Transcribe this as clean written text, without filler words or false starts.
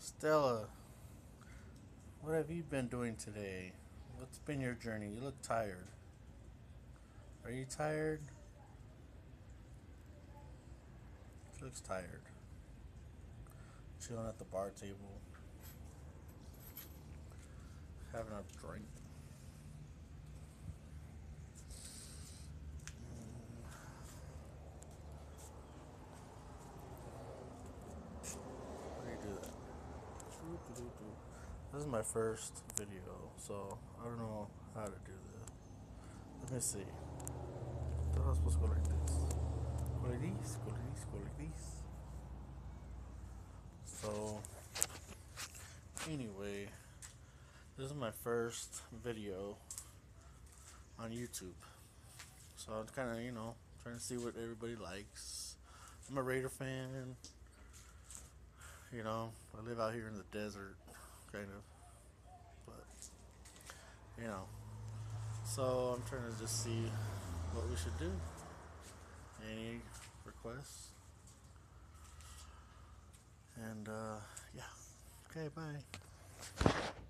Stella, what have you been doing today? What's been your journey? You look tired. Are you tired? She looks tired. Chilling at the bar table, having a drink. How do you do that? This is my first video, so I don't know how to do this. Let me see. I was supposed to go like this. Go like this, go like this, go like this. So, anyway, this is my first video on YouTube. So I'm kind of, trying to see what everybody likes. I'm a Raider fan. I live out here in the desert, kind of. But, you know. So I'm trying to just see what we should do. Any requests? And, yeah. Okay, bye.